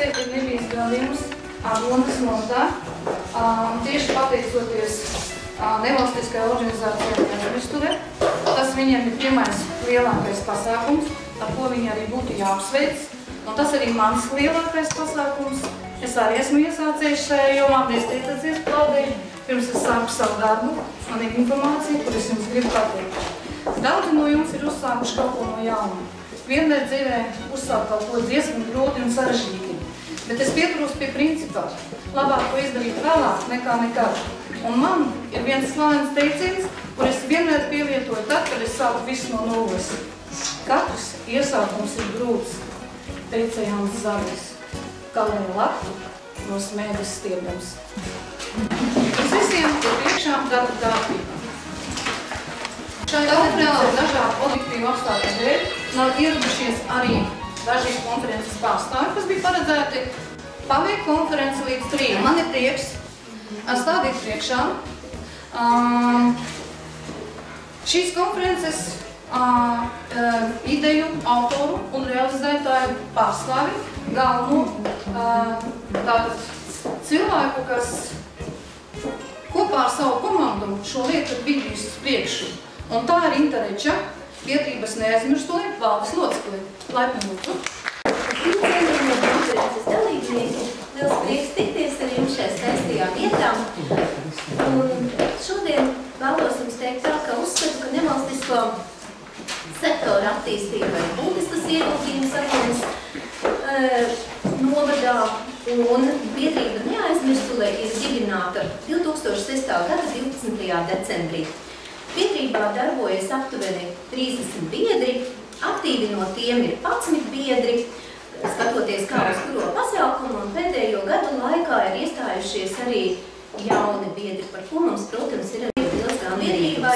konference ir nebijis gadījums Aglonas nodā. Tieši pateicoties nevalstiskai organizācijai Aizmirstuve. Tas viņiem ir pirmais lielākais pasākums, ar ko viņi arī būtu jāapsveic. Un tas arī mans lielākais pasākums. Es arī esmu iesācies šajā jomā, iesteicaties plaudēji. Pirms es sāku savu darbu, man ir informācija, kur es jums gribu pateikt. Daudzi no jums ir uzsākuši kaut ko no jauna. Vienmēr dzīvē uzsākt kaut ko diezgan grūti un sarežģīti. Bet es pieturos pie principā. Labāk to izdarīt vēlāk nekā nekad. Un man ir viens slavens teiciens, kur es vienmēr pielietoju tad, kad es sāku visu no nulles. Katrs iesākums ir grūts, teica Jānis Zavis, kā lai laktu no smēdes stiebdams. Mums visiem ir priekšā darba kārtība. Šai konferencē dažādu objektīvu apstākļu dēļ nav ieradušies arī daži konferences pārstāvi, kas bija paredzēti pabeigt konferenci līdz 3. Man ir prieks stādīt priekšā šīs konferences ideju autoru un realizētāju pārstāvi, galveno cilvēku, kas kopā ar savu komandu šo lietu ir virdījis uz priekšu. Un tā ir Inta Reča, biedrības Neaizmirstuve valdes locekle. Laipni lūdzu. Cienījamie konferences dalībnieki, liels prieks tikties ar jums šajā skaistajā vietā. Un šodien vēlos jums teikt tā, ka uzskatu, ka nevalstisko sektora attīstībai būtiskas ieguldījums Aglonas novadā un biedrība Neaizmirstuve ir dibināta 2006. gada 12. decembrī. Biedrībā darbojas aptuveni 30 biedri, aktīvi no tiem ir 11 biedri, skatoties kā uz kuro pasākumu, un pēdējo gadu laikā ir iestājušies arī jauni biedri, par ko mums, protams, ir arī liels biedrībai.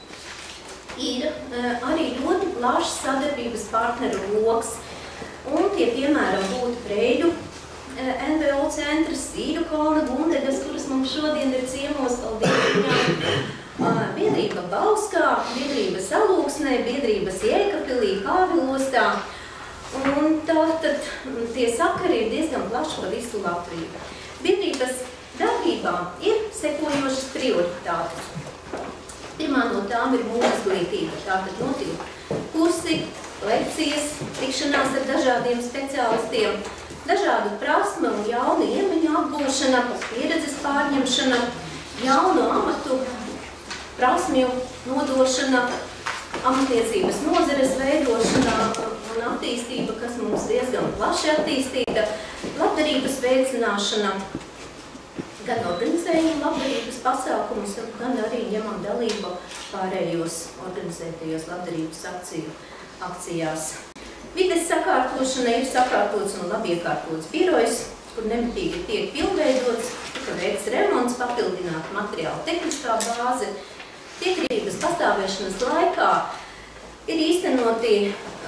Ir arī ļoti plašs sadarbības partneru loks, un tie, piemēram, būtu Breiļu NVO centrs, Īļu kalna gundegas, kuras mums šodien ir ciemos, paldies viņām. Biedrība Bauskā, biedrība Salūksnē, biedrības Jēkabpilī, Kāvilostā. Un tātad tie sakari ir diezgan plaši pa visu Latviju. Biedrības darbībā ir sekojošas prioritātes. Pirmā no tām ir mūsu izglītība. Tātad notiek kursi, lekcijas, tikšanās ar dažādiem speciālistiem, dažādu prasmu un jaunu iemaņu apgūšana, pieredzes pārņemšana, jaunu amatu, prasmju nodošana, amatniecības nozares veidošana un attīstība, kas mums diezgan plaši attīstīta, labdarības veicināšana, gan organizējam labdarības pasākumus, gan arī ņemam dalību pārējos organizētajos labdarības akcijās. Vides sakārtošana ir sakārtots un labi iekārtots birojs, kur nemitīgi tiek pilnveidots, kur veids remonts, papildināt materiālu tehniskā bāze. Piekrības pastāvēšanas laikā ir īstenoti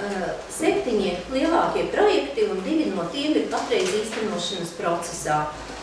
7 lielākie projekti, un 2 no tiem ir patreiz īstenošanas procesā.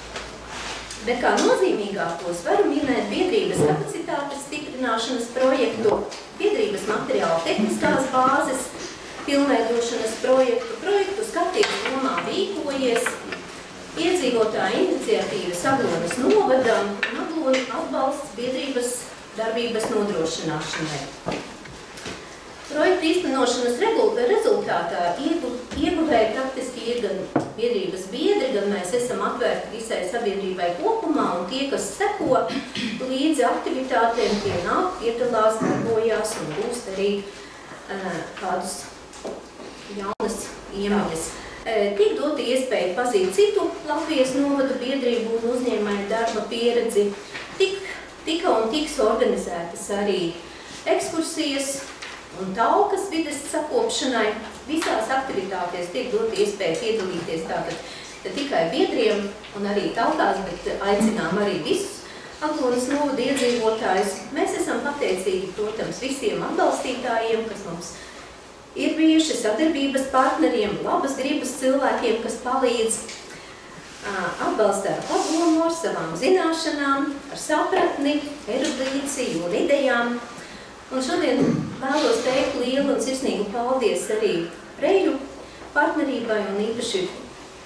Bet kā nozīmīgākos varu minēt biedrības kapacitātes stiprināšanas projektu, biedrības materiāla tehniskās bāzes, pilnveidošanas projektu skatības jomā rīkojies, iedzīvotāju iniciatīvas Aglonas novadam un Aglonu atbalsts biedrības darbības nodrošināšanai. Projektu īstenošanas rezultātā ieguvēji praktiski ir gan biedrības biedri, gan mēs esam atvērti visai sabiedrībai kopumā, un tie, kas seko līdzi aktivitātēm, tie nāk, piedalās, darbojās un gūst arī kādus jaunas iemaņas. Tiek dota iespēja pazīt citu Latvijas novadu biedrību un uzņēmēju darba pieredzi. Tika un tiks organizētas arī ekskursijas un talkas vides sakopšanai. Visās aktivitātēs tiek dota iespēja piedalīties tātad tikai biedriem un arī talkās, bet aicinām arī visus Aglonas novada iedzīvotājus. Mēs esam pateicīgi, protams, visiem atbalstītājiem, kas mums ir bijuši, sadarbības partneriem, labas gribas cilvēkiem, kas palīdz. Atbalsta ar padomu, ar savām zināšanām, ar sapratni, erudīciju un idejām. Un šodien vēlos teikt lielu un sirsnīgu paldies arī Breiļu partnerībai un īpaši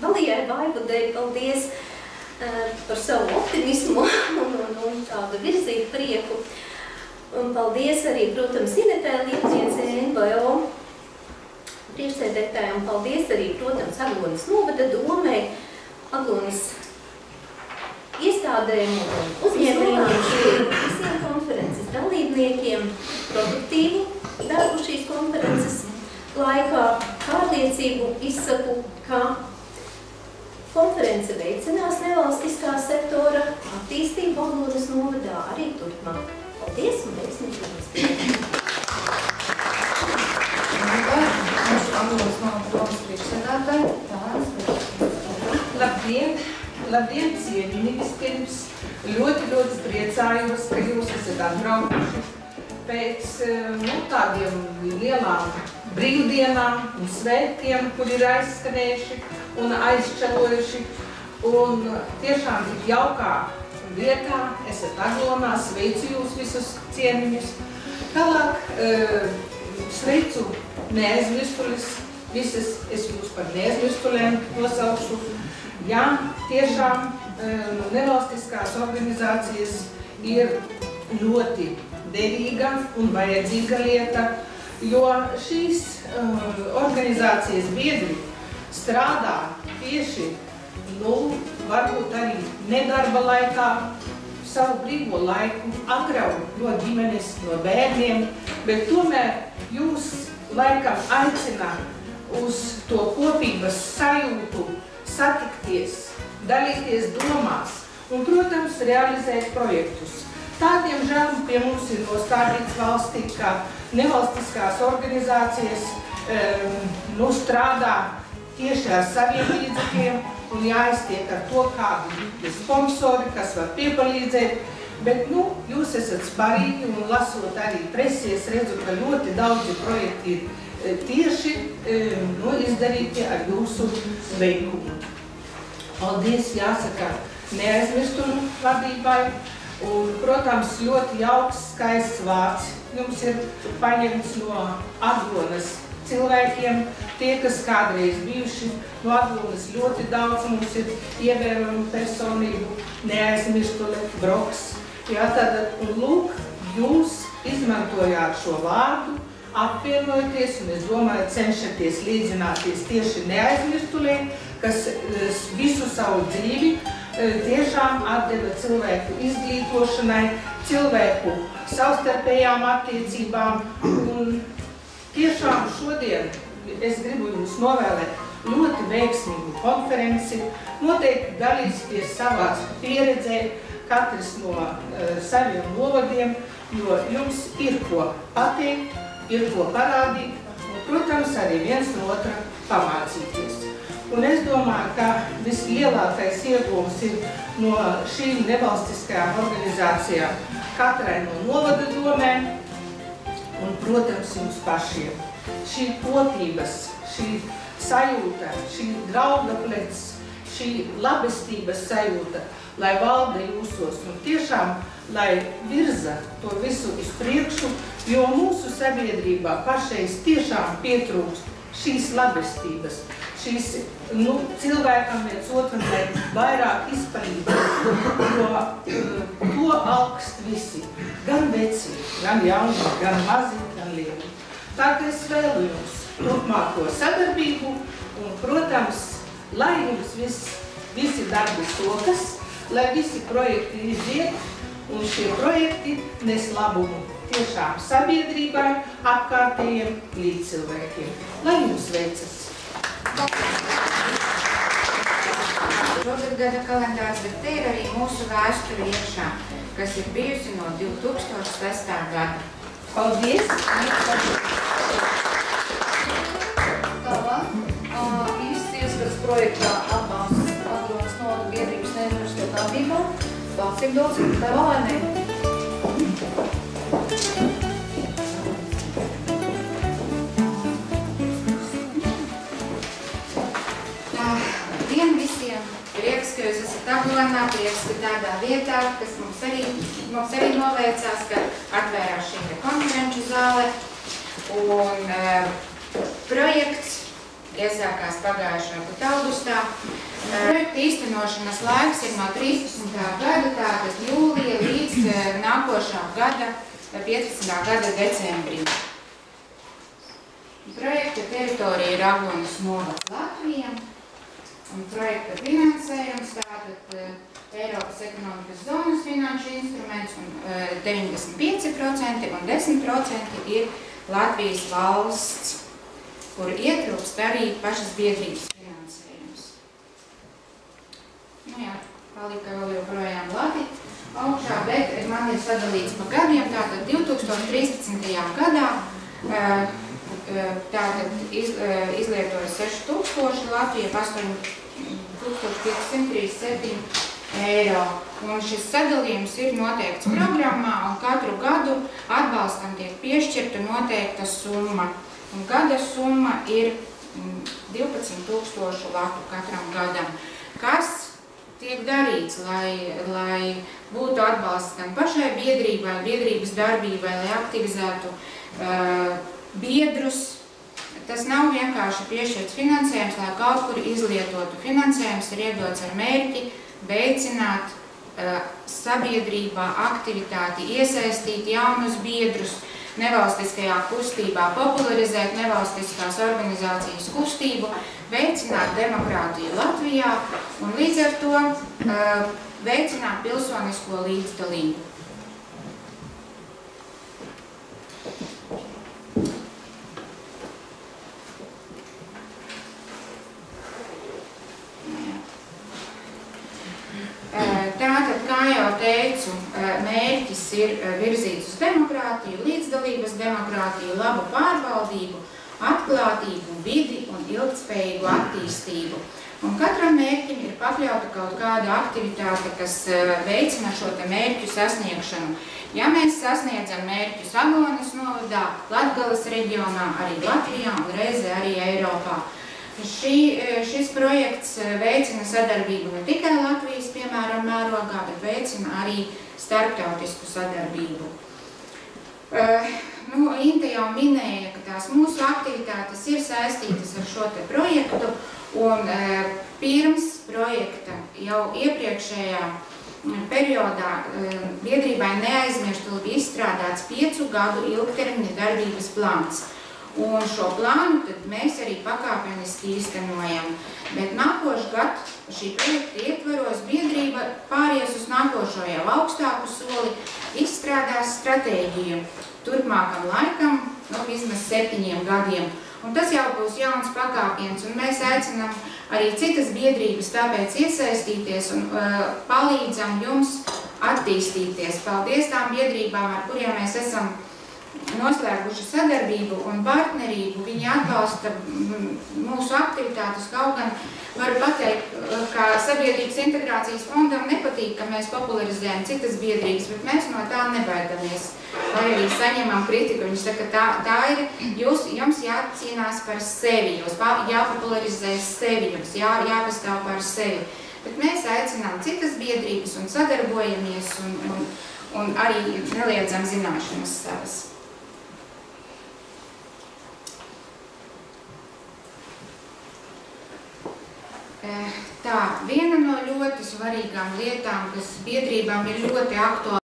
Valijai Vaivudai paldies par savu optimismu un tādu virzību prieku. Un paldies arī, protams, Inetai Liepniecei, NVO priekšsēdētājai, un paldies arī, protams, Aglonas novada domei, Aglonas iestādēm un uzņēmējiem, visiem konferences dalībniekiem, produktīvu darbu šīs konferences laikā. Pārliecību izsaku, ka konference veicinās nevalstiskā sektora attīstību Aglonas novadā arī turpmāk. Paldies un veiksmīgi jums! Mūsu Aglonas novadas priekšsēdētāji, Labdien, ciemiņi vispirms! Ļoti priecājos, ka jūs esat atbraukuši pēc tādiem lielām brīvdienām un svētkiem, kur ir aizskanējuši un aizčalojuši. Un tiešām tik jaukā vietā esat Aglonā, sveicu jūs visus ciemiņus. Tālāk sveicu neaizmirstulis, visas es jūs par neaizmirstulēm nosaukšu. Jā, tiešām nevalstiskās organizācijas ir ļoti derīga un vajadzīga lieta, jo šīs organizācijas biedri strādā tieši, varbūt arī nedarba laikā, savu brīvo laiku, agrauj no ģimenes, no bērniem, bet tomēr jūs laikam aicina uz to kopības sajūtu, satikties, dalīties domās un, protams, realizēt projektus. Tādiem žēl pie mums ir nostādīts valstī, ka nevalstiskās organizācijas strādā tieši ar saviem līdzekļiem un jāiztiek ar to, kādi sponsori, kas var piepalīdzēt. Bet, jūs esat sparīgi un lasot arī presies, redzu, ka ļoti daudzi projekti ir tieši izdarīti ar jūsu veikumu. Paldies, jāsaka, neaizmirstumu vadībai. Un, protams, ļoti jauks, skaists vārds jums ir paņemts no Aglonas cilvēkiem. Tie, kas kādreiz bijuši no Aglonas, ļoti daudz mums ir ievērojami personību, neaizmirstule, Broks. Jā, tad, un lūk, jūs izmantojāt šo vārdu, apvienojoties, un es domāju, cenšaties līdzināties tieši neaizmirstulē, kas visu savu dzīvi tiešām atdeva cilvēku izglītošanai, cilvēku savstarpējām attiecībām. Un tiešām šodien es gribu jums novēlēt ļoti veiksmīgu konferenci. Noteikti dalīsieties savā pieredzē, katrs no saviem novadiem, jo jums ir ko pateikt, ir ko parādīt, un, protams, arī viens no otra pamācīties. Un es domāju, ka vislielākais iegūms ir no šīm nevalstiskajām organizācijām katrai no novada domēm un, protams, jums pašiem. Šī kopības, šī sajūta, šī drauga plecs, šī labestības sajūta, lai valda jūsos un tiešām, lai virza to visu uz priekšu, jo mūsu sabiedrībā pašreiz tiešām pietrūkst šīs labestības, šīs cilvēkam viens otram, lai vairāk izpalīdzētu, jo to augst visi, gan veci, gan jauni, gan mazi, gan lieli. Tā kā es vēlu jums turpmāko sadarbību un, protams, lai jums visi darbi sokas, lai visi projekti iziet un šie projekti nes labumu tiešām sabiedrībai, apkārtējiem līdzcilvēkiem. Lai jums veicas! Šogad gada kalendārs, bet te ir arī mūsu vēsture iekšā, kas ir bijusi no 2006. gada. Paldies! Tālāk, īsts ieskats projektā atbalsts Aglonas novada biedrības neaizmirstot darbībā. Valsts ir daudz, tā valainē. Dien visiem! Prieks, ka jūs esat Aglonā, prieks, ka tādā vietā, kas mums arī noveicās, ka atvērās šī konferenču zāle. Un projekts iesākās pagājušā gada augustā. Projekta īstenošanas laiks ir no 13. gada, tātad jūlija līdz nākošā gada 15. gada decembrim. Projekta teritorija ir Aglonas novads Latvija, un projekta finansējums tātad Eiropas ekonomikas zonas finanšu instruments un 95% un 10% ir Latvijas valsts, kur ietilpst arī pašas biedrības finansējums. Nu jā, palika vēl joprojām lati augšā, bet man ir sadalīts pa gadiem, tātad 2013. gadā tātad izlietoja 6000, Latvija 8537 eiro. Un šis sadalījums ir noteikts programmā, un katru gadu atbalstam tiek piešķirta noteikta summa. Un gada summa ir 12 000 latu katram gadam. Kas tiek darīts, lai būtu atbalsts gan pašai biedrībai, biedrības darbībai, lai aktivizētu biedrus. Tas nav vienkārši piešķirts finansējums, lai kaut kur izlietotu. Finansējums ir iedots ar mērķi veicināt sabiedrībā aktivitāti, iesaistīt jaunus biedrus nevalstiskajā kustībā, popularizēt nevalstiskās organizācijas kustību, veicināt demokrātiju Latvijā un līdz ar to veicināt pilsonisko līdzdalību. Tātad, kā jau teicu, mērķis ir virzīts uz demokrātiju, līdzdalības demokrātiju, labu pārvaldību, atklātību, vidi un ilgtspējīgu attīstību. Un katram mērķim ir pakļauta kaut kāda aktivitāte, kas veicina šo te mērķu sasniegšanu. Ja mēs sasniedzam mērķus Aglonas novadā, Latgales reģionā, arī Latvijā un reizē arī Eiropā. Šis projekts veicina sadarbību ne tikai Latvijas, piemēram, mērogā, bet veicina arī starptautisku sadarbību. Inte jau minēja, ka tās mūsu aktivitātes ir saistītas ar šo te projektu, un pirms projekta jau iepriekšējā periodā biedrībai neaizmirstu bija izstrādāts 5 gadu ilgtermiņa darbības plāns. Un šo plānu tad mēs arī pakāpeniski īstenojam. Bet nākošu gadu šī projekta ietvaros biedrība pāries uz nākošo jau augstāku soli, izstrādās stratēģiju turpmākam laikam, vismaz 7 gadiem. Un tas jau būs jauns pakāpiens, un mēs aicinām arī citas biedrības tāpēc iesaistīties un palīdzam jums attīstīties. Paldies tām biedrībām, ar kuriem mēs esam noslēguši sadarbību un partnerību. Viņi atbalsta mūsu aktivitātes, kaut gan varu pateikt, ka Sabiedrības integrācijas fondam nepatīk, ka mēs popularizējam citas biedrības, bet mēs no tā nebaidamies. Vai arī saņemam kritiku, viņi saka, tā ir, jums jācīnās par sevi, jūs jāpopularizē sevi, jums jāpastāv par sevi. Bet mēs aicinām citas biedrības un sadarbojamies un arī neliedzam zināšanas savas. Tā, viena no ļoti svarīgām lietām, kas biedrībām ir ļoti aktuāla,